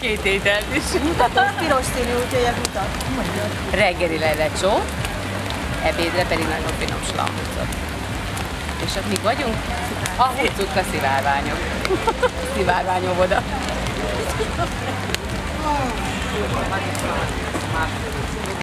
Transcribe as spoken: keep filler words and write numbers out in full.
két ételt is. Mutatom, piros színű, úgyhogy ez mutat. Reggelire lecsó, ebédre pedig nagyon finom slammucot. És ott mik vagyunk? A húzzuk a szivárványok. Szivárványóvoda.